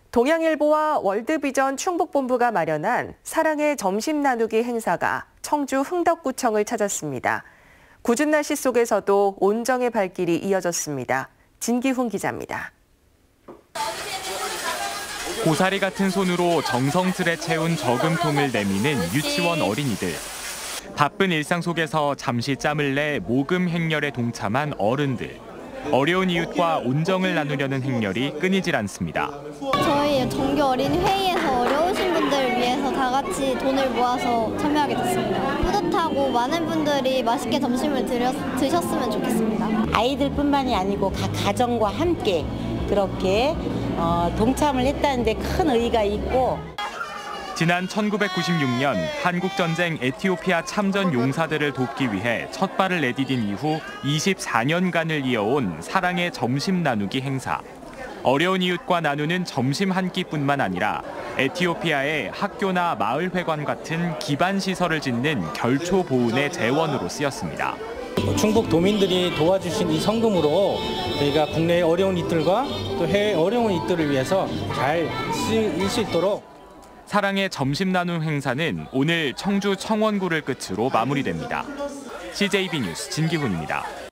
동양일보와 월드비전 충북본부가 마련한 사랑의 점심 나누기 행사가 청주 흥덕구청을 찾았습니다. 궂은 날씨 속에서도 온정의 발길이 이어졌습니다. 진기훈 기자입니다. 고사리 같은 손으로 정성스레 채운 저금통을 내미는 유치원 어린이들. 바쁜 일상 속에서 잠시 짬을 내 모금 행렬에 동참한 어른들. 어려운 이웃과 온정을 나누려는 행렬이 끊이질 않습니다. 저희 정규 어린이 회의에서 어려우신 분들을 위해서 다 같이 돈을 모아서 참여하게 됐습니다. 뿌듯하고 많은 분들이 맛있게 점심을 드셨으면 좋겠습니다. 아이들뿐만이 아니고 각 가정과 함께 그렇게 동참을 했다는데 큰 의의가 있고. 지난 1996년 한국전쟁 에티오피아 참전 용사들을 돕기 위해 첫 발을 내디딘 이후 24년간을 이어온 사랑의 점심 나누기 행사. 어려운 이웃과 나누는 점심 한 끼뿐만 아니라 에티오피아의 학교나 마을회관 같은 기반 시설을 짓는 결초 보훈의 재원으로 쓰였습니다. 충북 도민들이 도와주신 이 성금으로 저희가 국내의 어려운 이들과 또 해외 어려운 이들을 위해서 잘 쓰일 수 있도록. 사랑의 점심 나눔 행사는 오늘 청주 청원구를 끝으로 마무리됩니다. CJB 뉴스 진기훈입니다.